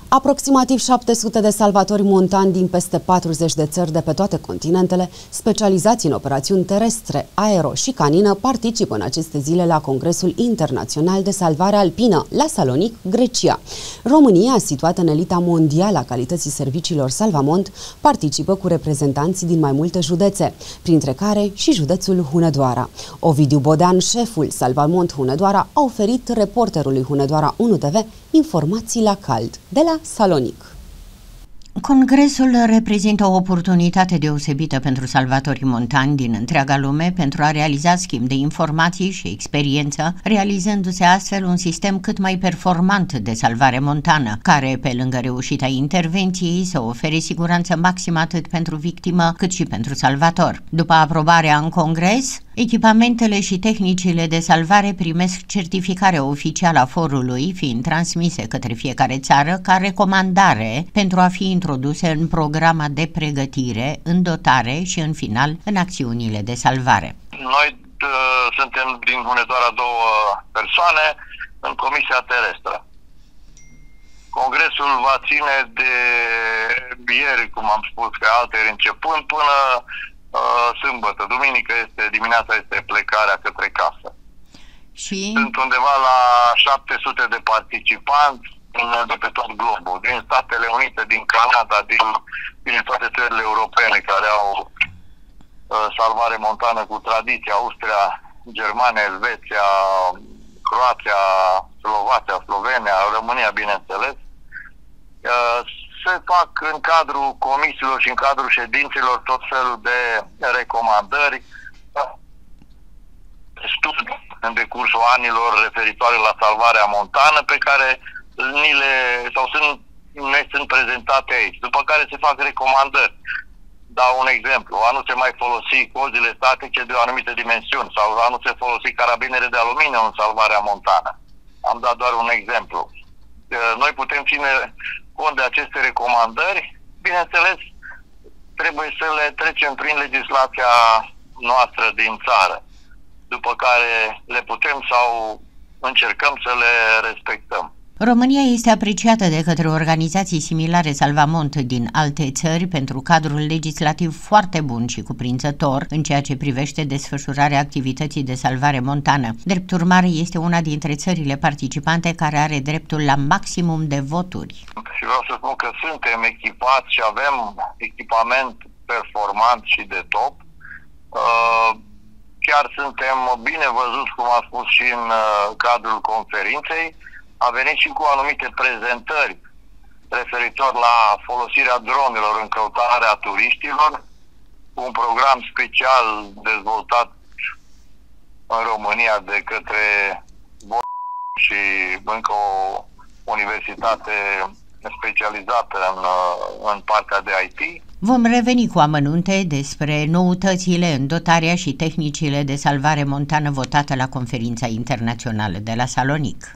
Aproximativ 700 de salvatori montani din peste 40 de țări de pe toate continentele, specializați în operațiuni terestre, aero și canină, participă în aceste zile la Congresul Internațional de Salvare Alpină, la Salonic, Grecia. România, situată în elita mondială a calității serviciilor Salvamont, participă cu reprezentanți din mai multe județe, printre care și județul Hunedoara. Ovidiu Bodean, șeful Salvamont Hunedoara, a oferit reporterului Hunedoara 1 TV informații la cald de la Salonic. Congresul reprezintă o oportunitate deosebită pentru salvatorii montani din întreaga lume pentru a realiza schimb de informații și experiență, realizându-se astfel un sistem cât mai performant de salvare montană, care, pe lângă reușita intervenției, să ofere siguranță maximă atât pentru victimă cât și pentru salvator. După aprobarea în Congres, echipamentele și tehnicile de salvare primesc certificarea oficială a forului, fiind transmise către fiecare țară ca recomandare pentru a fi introduse în programa de pregătire, în dotare și, în final, în acțiunile de salvare. Noi suntem din Hunedoara două persoane în Comisia Terestră. Congresul va ține de ieri, cum am spus, că alteri începând, până sâmbătă. Duminică dimineața este plecarea către casă. Și sunt undeva la 700 de participanți de pe tot globul, din Statele Unite, din Canada, din toate țările europene care au salvare montană cu tradiție, Austria, Germania, Elveția, Croația, Slovacia, Slovenia, România, bineînțeles. Se fac în cadrul comisiilor și în cadrul ședințelor tot felul de recomandări, studii în decursul anilor referitoare la salvarea montană pe care ne sunt prezentate aici, după care se fac recomandări. Dau un exemplu, a nu se mai folosi cozile statice de o anumită dimensiuni sau a nu se folosi carabinere de aluminiu în salvarea montană. Am dat doar un exemplu. Noi putem ține cont de aceste recomandări, bineînțeles, trebuie să le trecem prin legislația noastră din țară, după care le putem sau încercăm să le respectăm. România este apreciată de către organizații similare Salvamont din alte țări pentru cadrul legislativ foarte bun și cuprinzător în ceea ce privește desfășurarea activității de salvare montană. Drept urmare, este una dintre țările participante care are dreptul la maximum de voturi. Și vreau să spun că suntem echipați și avem echipament performant și de top. Chiar suntem bine văzuți, cum am spus și în cadrul conferinței. A venit și cu anumite prezentări referitor la folosirea dronelor în căutarea turiștilor, un program special dezvoltat în România de către și încă o universitate specializată în partea de IT. Vom reveni cu amănunte despre noutățile în dotarea și tehnicile de salvare montană votate la Conferința Internațională de la Salonic.